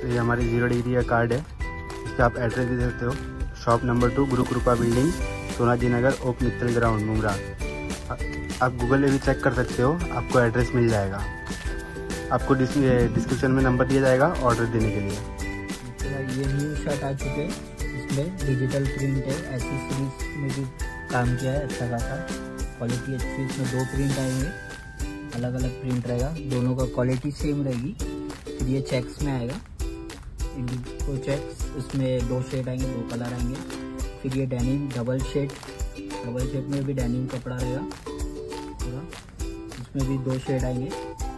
ये हमारी 0 डिग्री का कार्ड है। इस पर आप एड्रेस दे सकते हो। Shop number 2 Guru Kripa building, Sonaji Nagar, ओप मित्तल ग्राउंड, मुमरा। आप गूगल पे भी चेक कर सकते हो, आपको एड्रेस मिल जाएगा। आपको डिस्क्रिप्शन में नंबर दिया जाएगा ऑर्डर देने के लिए। ये न्यू शर्ट आ चुके हैं, इसमें डिजिटल प्रिंट है, ऐसी सीरीज में भी काम किया है अच्छा खासा, क्वालिटी अच्छी है। इसमें 2 प्रिंट आएंगे, अलग अलग प्रिंट रहेगा, दोनों का क्वालिटी सेम रहेगी। फिर ये चेक्स में आएगा, इंडिगो चेक्स, इसमें 2 शेड आएंगे, 2 कलर आएंगे। फिर ये डेनिम डबल शेड में भी डेनिम कपड़ा रहेगा पूरा, इसमें भी 2 शेड आएंगे।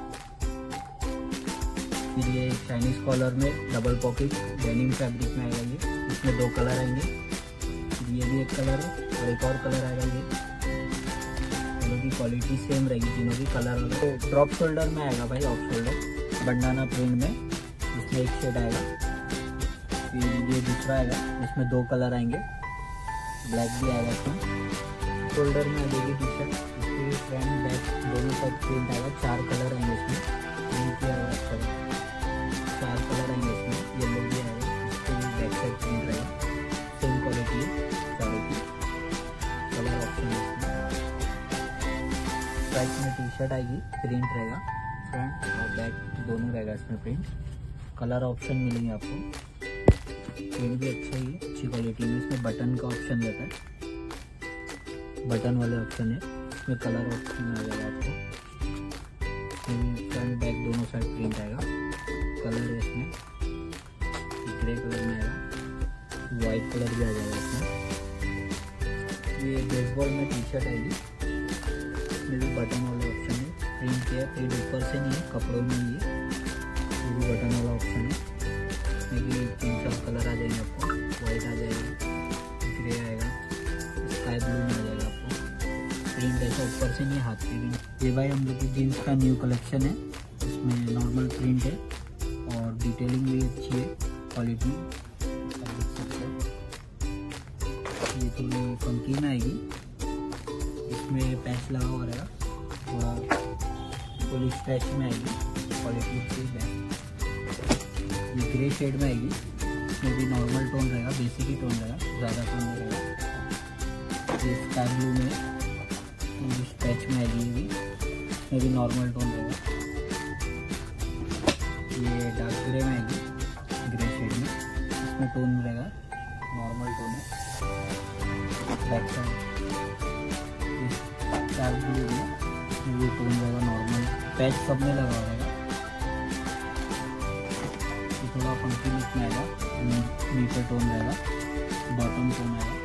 फिर ये चाइनीज कॉलर में डबल पॉकेट डेनिम फैब्रिक में आएगा ये, इसमें 2 कलर आएंगे। फिर ये भी एक कलर है और एक और कलर आएगा ये। दोनों की क्वालिटी सेम रहेगी, तीनों की कलर। तो ड्रॉप शोल्डर में आएगा भाई, ऑफ शोल्डर बंडाना प्रिंट में, इसमें एक शेड आएगा। फिर ये दूसरा आएगा, इसमें 2 कलर आएंगे, ब्लैक भी आएगा इसमें। शोल्डर में आ जाएगी टी शर्ट, इसकी फ्रंट बैक दोनों साइड प्रिंट आएगा। 4 कलर आएंगे इसमें, प्रिंट किया हुआ अच्छा 4 कलर आएंगे इसमें। येलो भी आएगा, इसके भी बैक साइड प्रिंट रहेगा, सेम क्वालिटी है चारों की। कलर ऑप्शन है इसमें। स्ट्राइप में टी शर्ट आएगी, प्रिंट रहेगा, फ्रंट और बैक दोनों रहेगा इसमें प्रिंट। कलर ऑप्शन मिलेंगे आपको, प्रिंट भी अच्छा ही है, अच्छी क्वालिटी में। इसमें बटन का ऑप्शन रहता है, बटन वाले ऑप्शन है इसमें। कलर ऑप्शन आ जाएगा आपको, फ्रंट बैक दोनों साइड प्रिंट आएगा। कलर है इसमें ग्रे कलर में आएगा, वाइट कलर भी आ जाएगा इसमें। ये बेसबॉल में टी शर्ट आएगी, इसमें भी बटन वाले ऑप्शन है, प्रिंट किया है, प्रिंट ऊपर से नहीं है, कपड़ों में ही है। ये भी बटन वाला ऑप्शन है, इसमें भी 3-4 कलर आ जाएंगे आपको। वाइट आ जाएगा, ग्रे आएगा, स्काई ब्लू में आ जाएगा आपको। प्रिंट ऐसा ऊपर से नहीं, हाथ पे भी। ये भाई हम लोग की जीन्स का न्यू कलेक्शन है, इसमें नॉर्मल प्रिंट है और डिटेलिंग भी अच्छी है, क्वालिटी आप देख सकते हो। ये थोड़ी फंकी में आएगी, इसमें पैच लगा हुआ रहेगा, थोड़ा फुल स्ट्रेच में आएगी, क्वालिटी अच्छी है। ये ग्रे शेड में आएगी, इसमें भी नॉर्मल टोन रहेगा, बेसिक ही टोन रहेगा, ज़्यादा टोन नहीं रहेगा। ये स्काई ब्लू में स्ट्रेच में आएगी, ये भी इसमें भी नॉर्मल टोन रहेगा। ये डार्क ग्रे में आएगी, ग्रे शेड में, इसमें टोन रहेगा, नॉर्मल टोन है। बैक साइड डार्क ब्लू में ये टोन रहेगा, नॉर्मल पैच सब में लगा रहेगा। थोड़ा फंकी लुक में आएगा, नीचे टोन रहेगा, बॉटम टोन आएगा।